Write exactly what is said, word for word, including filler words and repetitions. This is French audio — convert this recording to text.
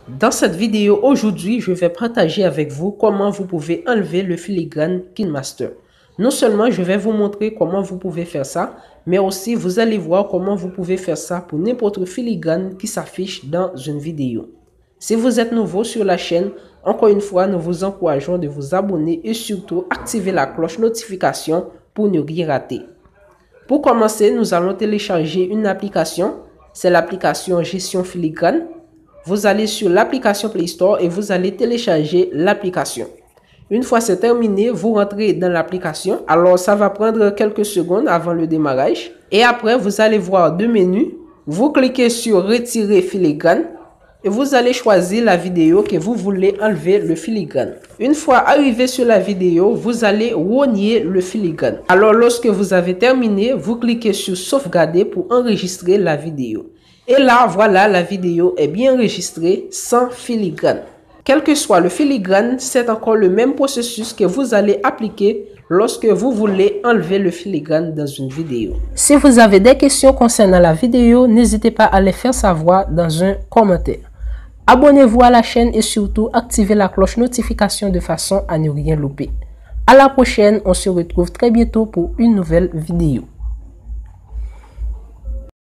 Dans cette vidéo aujourd'hui, je vais partager avec vous comment vous pouvez enlever le filigrane KineMaster. Non seulement je vais vous montrer comment vous pouvez faire ça, mais aussi vous allez voir comment vous pouvez faire ça pour n'importe quel filigrane qui s'affiche dans une vidéo. Si vous êtes nouveau sur la chaîne, encore une fois, nous vous encourageons de vous abonner et surtout activer la cloche notification pour ne rien rater. Pour commencer, nous allons télécharger une application. C'est l'application Gestion Filigrane. Vous allez sur l'application Play Store et vous allez télécharger l'application. Une fois c'est terminé, vous rentrez dans l'application. Alors ça va prendre quelques secondes avant le démarrage. Et après, vous allez voir deux menus. Vous cliquez sur Retirer filigrane et vous allez choisir la vidéo que vous voulez enlever le filigrane. Une fois arrivé sur la vidéo, vous allez rogner le filigrane. Alors lorsque vous avez terminé, vous cliquez sur Sauvegarder pour enregistrer la vidéo. Et là, voilà, la vidéo est bien enregistrée sans filigrane. Quel que soit le filigrane, c'est encore le même processus que vous allez appliquer lorsque vous voulez enlever le filigrane dans une vidéo. Si vous avez des questions concernant la vidéo, n'hésitez pas à les faire savoir dans un commentaire. Abonnez-vous à la chaîne et surtout activez la cloche notification de façon à ne rien louper. À la prochaine, on se retrouve très bientôt pour une nouvelle vidéo.